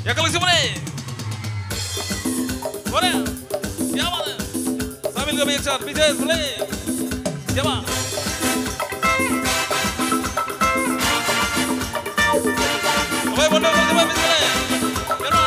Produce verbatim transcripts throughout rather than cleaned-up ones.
Ya kalau isi mana? Mana? Siapa mana? Sambil kami action, Vijay play. Siapa? Coba bondo, coba Vijay. Siapa?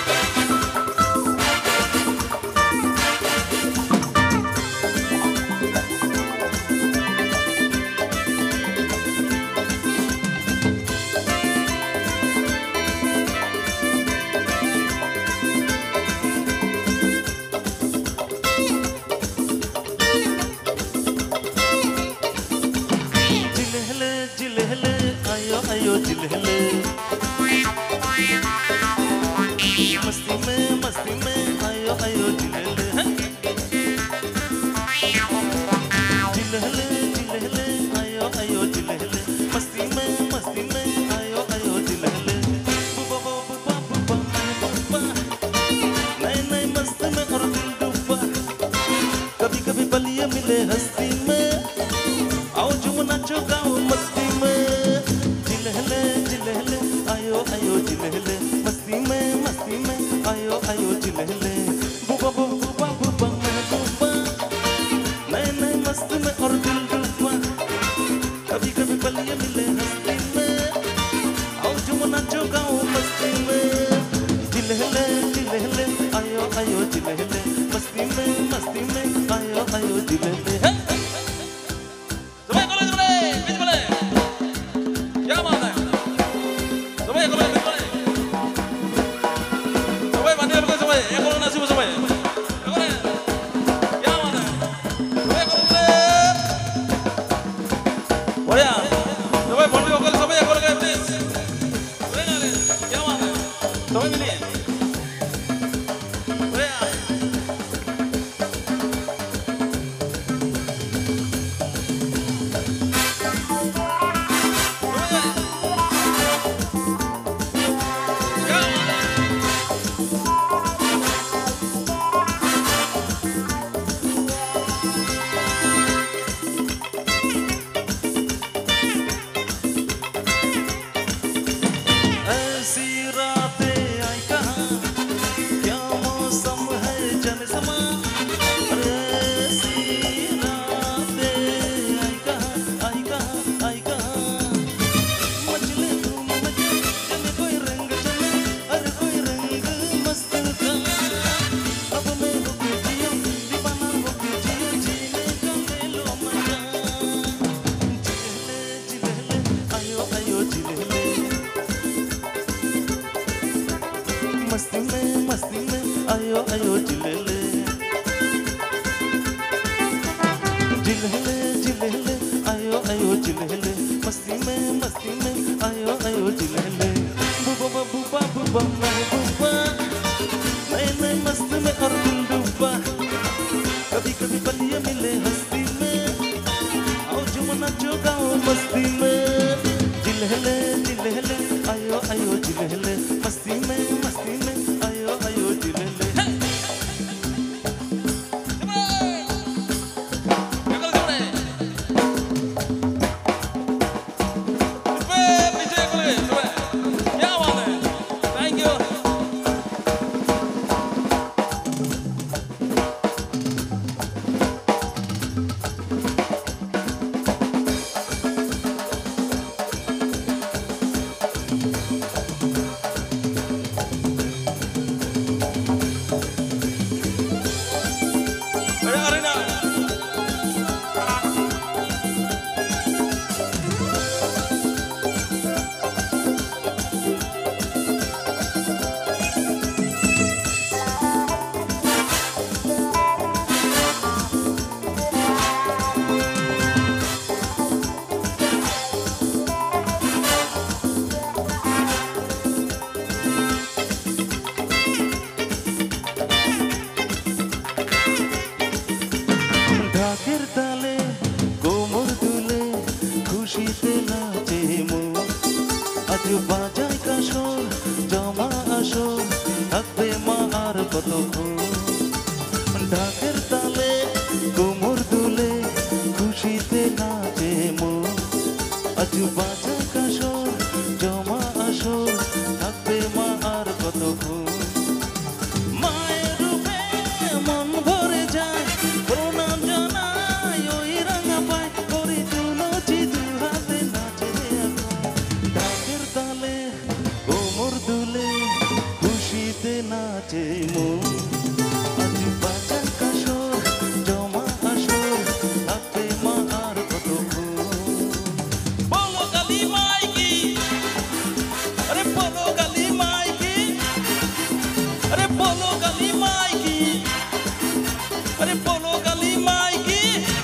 मस्ती में मस्ती में आयो आयो जिलेले जिलेले जिलेले आयो आयो जिलेले मस्ती में मस्ती में आयो आयो जिलेले बुबा बुबा बुबा बुबा नए नए मस्त में और दिल डूबा कभी कभी बलिए मिले हस्ती में आओ झूम नाचो गाओ मस्ती में जिलेले जिलेले आयो आयो जिलेले मस्ती में मस्ती में आयो आयो जिलेले बुबा बुबा बुबा बुबा नए नए मस्त में और दिल डूबा कभी कभी बलिए मिले हस्ती में आओ झूम नाचो गाओ मस्ती में जिलेले जिलेले आयो आयो जिलेले मस्ती में मस्ती में आयो आयो जिलेले मस्ती में मस्ती में आयो आयो जिलेले जिलेले जिलेले आयो आयो जिलेले मस्ती में मस्ती में आयो आयो जिलेले बुबा बुबा बुबा बुबा नए नए मस्त में और दिल डूबा कभी कभी बलिए मिले हस्ती में आओ झूम नाचो गाओ मस्ती में जिलेले जिलेले आयो आयो जिलेले मस्ती में मस्ती में आयो आयो जिलेले বাজায় কাশর জমা আসর থাকবে মা আর কতক্ষণ ঢাকের তালে কোমর দুলে খুশিতে নাচে মন আজ বাজায় কাশর জমা আসর থাকবে মা আর কতক্ষণ बोलो काली माई की, अरे बोलो काली माई की।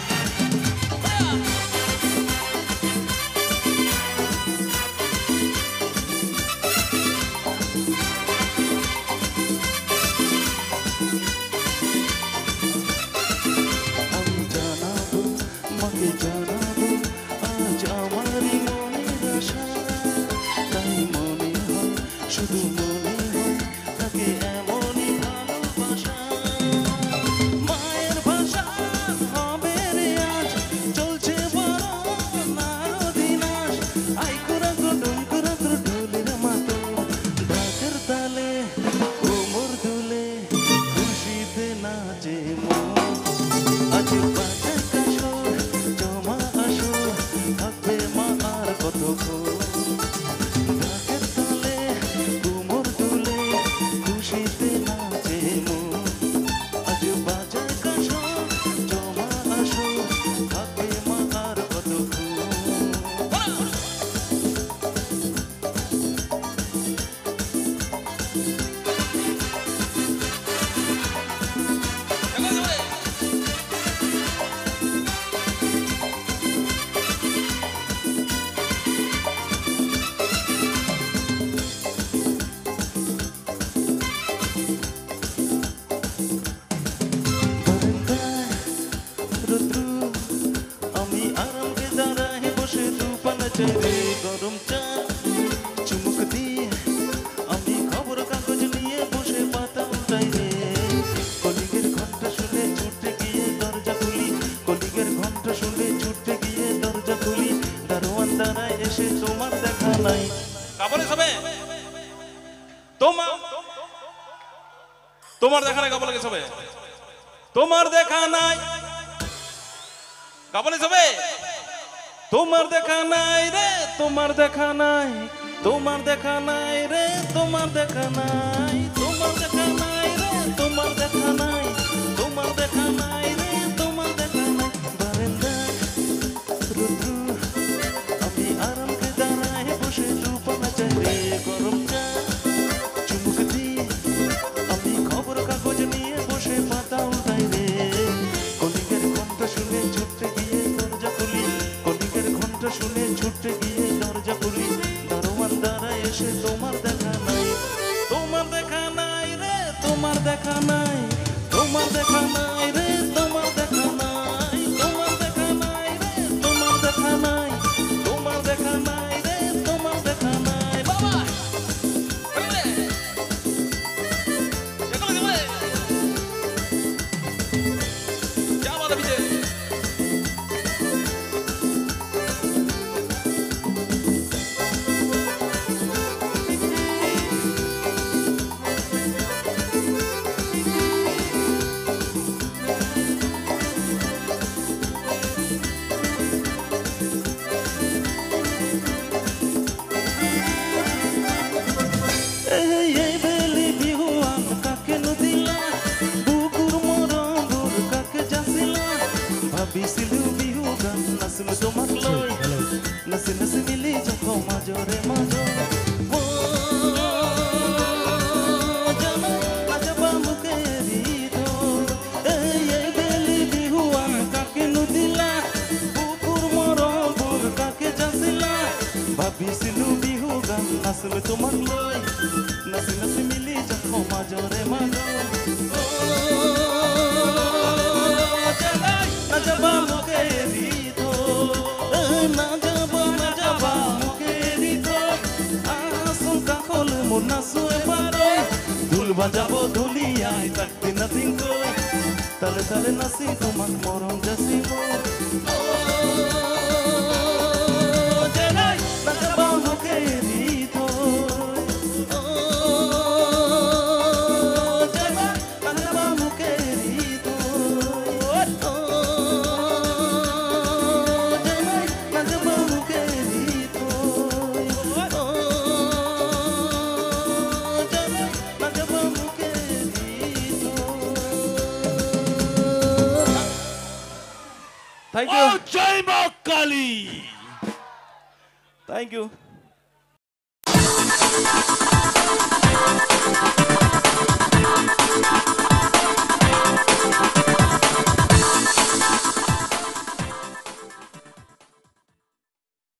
আমি জানাবো মাকে জানাবো আজ আমারই মনের আশা, তাই মনে হয় শুধু মনে হয় তাকে এমনই ভালোবাসা। মায়ের ভাষা হবে রে আজ চলছে বড় নারদিনাস, আই কুরা কুডুম কুরা কুর ঢোলের মাতো ঢাকের তালে কোমর দুলে খুশিতে নাচে মন। আজ বাজার কাশর জমা আসর থাকবে মা আর কতক্ষণ, ঢাকের তালে কোমর দুলে খুশিতে নাচে মন। আজ বাজার কাশর জমা আসর থাকবে মা আর কতক্ষণ। আমি আরামকে দাঁড়ায় বসে দুপানা চাইরে গরম চা চুমুক দিয়ে, আমি খবর কাগজ নিয়ে বসে পাতা উল্টাই রে। কলিগের ঘন্টা শুনে ছুটে গিয়ে দরজা খুলি, কলিগের ঘন্টা শুনে ছুটে গিয়ে দরজা খুলি, দারোয়ান দাঁড়ায় এসে তোমার দেখা নাই। কাবলে সবে তোমার তোমার দেখা নাই, কাবলে সবে তোমার দেখা নাই, কাবলে সবে তোমার দেখা নাই রে, তোমার দেখা নাই, তোমার দেখা নাই রে, তোমার দেখা নাই, তোমার দেখা নাই রে, তোমার দেখা নাই, তোমার দেখা নাই রে, তোমার দেখা নাই। বারান্দায় রুদ্র আমি আরামকে দাঁড়ায় বসে দুপানা চাইরে গরম চা চুমুক দিয়ে, আমি খবর কাগজ নিয়ে বসে পাতা উল্টাই রে। কলিগের ঘন্টা শুনে ছুটে গিয়ে দরজা খুলি, কলিগের ঘন্টা শুনে ছুটে গিয়ে দরজা খুলি, দারোয়ান দাঁড়ায় এসে তোমার দেখা নাই। তোমার দেখা নাই রে, তোমার দেখা নাই, তোমার দেখা নাই রে, তোমার দেখা নাই, তোমার দেখা নাই রে, তোমার দেখা নাই, তোমার দেখা নাই রে, তোমার দেখা নাই। বাবা আরে এগুলো দিবে क्या बात है विजय। এই এই বেলি বিহুয়ান কাকে নদিলা, বুকুর মরঙ্গুর কাকে যাচিলা, ভাবিছিলো বিহু গান নাচিম তোমাক লৈ, নাচি নাচি মিলি যাক মাজৰে মাজ। নাযাবা মোকে এৰি থৈ, এই এই বেলি বিহুৱান কাকে নদিলা, বুকুৰ মৰমবোৰ কাকে যাচিলা, ভাবিছিলো বিহু গান নাচিম তোমাক লৈ, নাচি নাচি মিলি যাক মাজৰে মাজ। নাযাবা মোকে এৰি থৈ, নাযাবা নাযাবা মোকে এৰি থৈ, আচোন কাষলৈ মোৰ নাচো এবাৰ, ঢোল বাজাব ঢুলিয়াই তাক দিনা দিনকৈ, তালে তালে নাচি তোমাক মৰম যাচিব। নাযাবা মোকে এৰি থৈ, নাযাবা মোকে এৰি থৈ, নাযাবা মোকে এৰি থৈ, নাযাবা মোকে এৰি থৈ। थैंक यू, जय मां काली। Thank you. Bye.